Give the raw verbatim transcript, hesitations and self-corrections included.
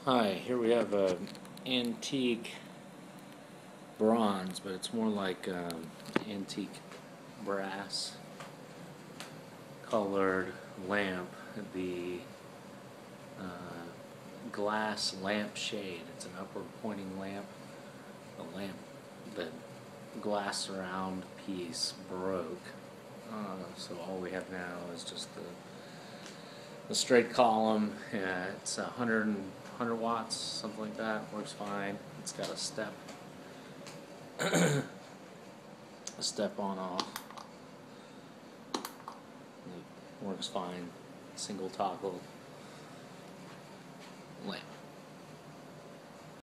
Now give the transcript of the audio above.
Hi, here we have a antique bronze, but it's more like um, antique brass colored lamp. The uh, glass lamp shade. It's an upward pointing lamp. The lamp, the glass surround piece broke, uh, so all we have now is just the the straight column. Yeah, it's one hundred, one hundred watts, something like that. Works fine. It's got a step, a step on off. It works fine. Single toggle.